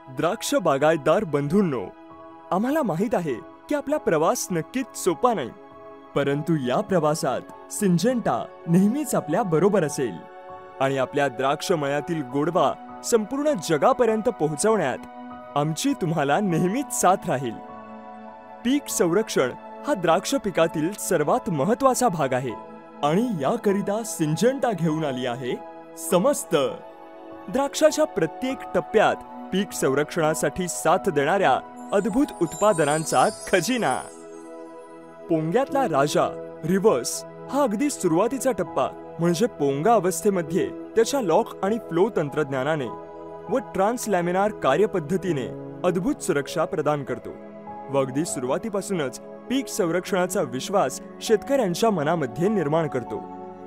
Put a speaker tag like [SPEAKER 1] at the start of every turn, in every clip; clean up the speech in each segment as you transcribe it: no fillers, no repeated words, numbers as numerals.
[SPEAKER 1] द्राक्ष बागायतदार बंधूंनो, आम्हाला माहित आहे की आपला प्रवास नक्कीच सोपा नाही, परंतु या प्रवासात सिंजेंटा नेहमीच आपल्या बरोबर असेल आणि आपल्या द्राक्ष मळ्यातील गोडवा संपूर्ण जगापर्यंत पोहोचवण्यात आमची तुम्हाला नेहमीच साथ राहील। पीक संरक्षण हा द्राक्ष पिकातील सर्वात महत्त्वाचा भाग आहे आणि याकरिता सिंजेंटा घेऊन आली आहे समस्त द्राक्षाच्या प्रत्येक टप्प्यात पीक संरक्षणासाठी साथ देणाऱ्या अद्भुत उत्पादनांचा खजिना। पोंग्यातला राजा रिव्हर्स हा अगदी सुरुवातीचा टप्पा म्हणजे पोंगा अवस्थेमध्ये त्याच्या लॉक आणि फ्लो तंत्रज्ञानाने व ट्रान्सलॅमिनार कार्यपद्धतीने अद्भुत सुरक्षा प्रदान करतो व अगदी सुरुवातीपासूनच पीक संरक्षणाचा विश्वास शेतकऱ्यांच्या मनामध्ये निर्माण करतो।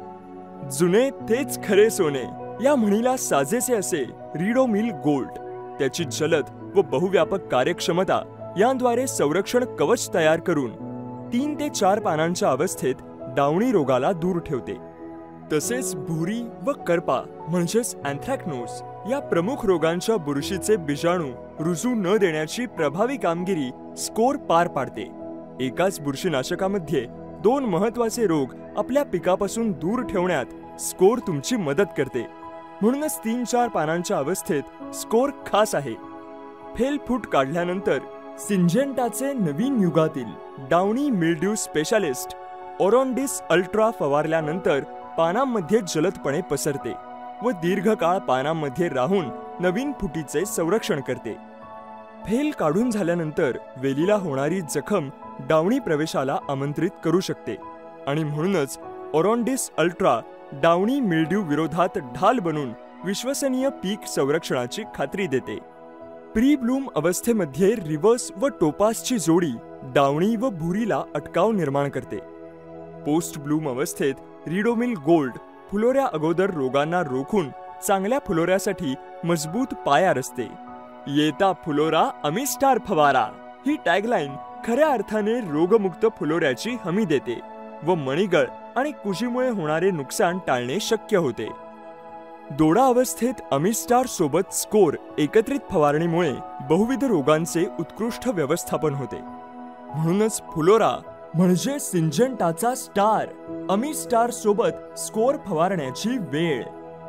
[SPEAKER 1] जुने तेच खरे सोने या म्हणीला साजेसे असे रिडोमिल गोल्ड त्याची जलद व बहुव्यापक कार्यक्षमता यांद्वारे संरक्षण कवच तयार करून 3 ते 4 पानांच्या अवस्थेत डावणी रोगाला दूर ठेवते। तसेच भुरी व करपा म्हणजेच अँथ्रॅक्नोज या प्रमुख रोगांच्या बुरशीचे बीजाणू रुजू न देण्याची प्रभावी कामगिरी स्कोर पार पाडते। एकाच बुरशीनाशकामध्ये 2 महत्त्वाचे रोग आपल्या पिकापासून दूर ठेवण्यात स्कोर तुमची मदत करते, म्हणूनच 3-4 पानांच्या अवस्थेत स्कोर खास आहे। फेल फूट काढल्यानंतर सिंजेंटाचे नवीन युगातील downy mildew specialist Orondis Ultra फवारल्यानंतर पानांमध्ये जलदपणे पसरते व दीर्घकाळ पानांमध्ये राहून नवीन फुटीचे संरक्षण करते। फेल काढून झाल्यानंतर वेलीला होणारी जखम डावणी प्रवेशाला आमंत्रित करू शकते आणि म्हणूनच ओरॉन्डिस अल्ट्रा डावणी मिल्ड्यू विरोधात ढाल बनून विश्वसनीय पीक संरक्षणाची खात्री देते। प्री ब्लूम अवस्थेमध्ये रिव्हर्स व टोपासची जोडी डावणी व भुरीला अटकाव निर्माण करते। पोस्ट ब्लूम अवस्थेत रिडोमिल गोल्ड फुलोऱ्या अगोदर रोगांना रोखून चांगल्या फुलोऱ्यासाठी मजबूत पाया रचते। येता फुलोरा अमिस्टार फवारा ही टॅगलाईन खऱ्या अर्थाने रोगमुक्त फुलोऱ्याची हमी देते व मणिगळ आणि कुशीमुळे होणारे नुकसान टाळणे शक्य होते। दोडा अवस्थेत अमिस्टार सोबत स्कोर एकत्रित फवारणीमुळे बहुविध रोगांचे उत्कृष्ट व्यवस्थापन होते, म्हणूनच फुलोरा म्हणजे सिंजेंटाचा स्टार अमिस्टार सोबत स्कोर फवारण्याची वेळ।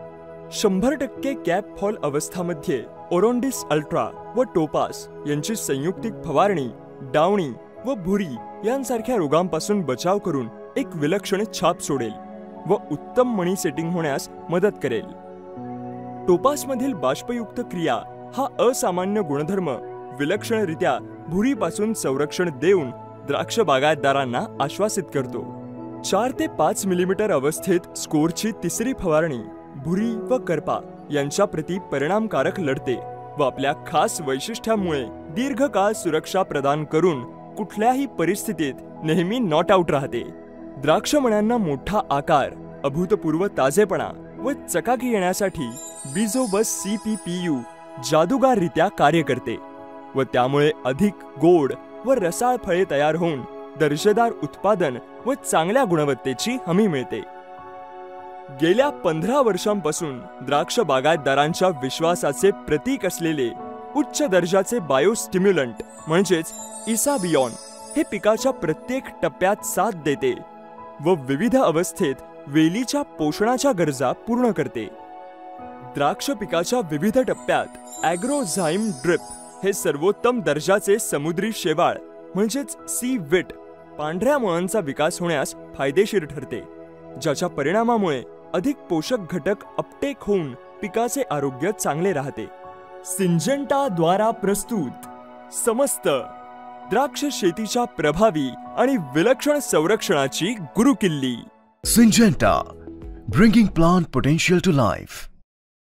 [SPEAKER 1] 100% कॅप फॉल अवस्थामध्ये ओरॉन्डिस अल्ट्रा व टोपास यांची संयुक्तिक फवारणी डावणी व भुरी यांसारख्या रोगांपासून बचाव करून एक विलक्षण छाप सोडेल व उत्तम मणी सेटिंग होण्यास मदत करेल। टोपासमधील बाष्पयुक्त क्रिया हा असामान्य गुणधर्म विलक्षणरित्या भुरीपासून संरक्षण देऊन द्राक्ष बागायतदारांना आश्वासित करतो। 4 ते 5 मिलीमीटर अवस्थेत स्कोरची तिसरी फवारणी भुरी व करपा यांच्या प्रती परिणामकारक लढते व आपल्या खास वैशिष्ट्यामुळे दीर्घकाळ सुरक्षा प्रदान करून कुठल्याही परिस्थितीत नेहमी नॉट आउट राहते। द्राक्ष मण्यांना मोठा आकार, अभूतपूर्व ताजेपणा व चकाकी येण्यासाठी बीजोबस CPPU जादूगाररित्या कार्य करते व त्यामुळे अधिक गोड व रसाळ फळे तयार होऊन दर्जेदार उत्पादन व चांगल्या गुणवत्तेची हमी मिळते। गेल्या 15 वर्षांपासून द्राक्ष बागायतदारांच्या विश्वासाचे प्रतीक असलेले उच्च दर्जाचे बायोस्टिम्युलंट म्हणजेच इसाबियॉन हे पिकाच्या प्रत्येक टप्प्यात साथ देते व विविध अवस्थेत वेलीच्या पोषणाच्या गरजा पूर्ण करते। द्राक्ष पिकाच्या विविध टप्प्यात ॲग्रोझाईम ड्रिप हे सर्वोत्तम दर्जाचे समुद्री शेवाळ म्हणजेच सी विट पांढऱ्या मुळांचा विकास होण्यास फायदेशीर ठरते, ज्याच्या परिणामामुळे अधिक पोषक घटक अपटेक होऊन पिकाचे आरोग्य चांगले राहते। सिंजेंटा द्वारा प्रस्तुत समस्त द्राक्ष शेतीच्या प्रभावी आणि विलक्षण संरक्षणाची गुरुकिल्ली।
[SPEAKER 2] Syngenta, bringing plant potential to life.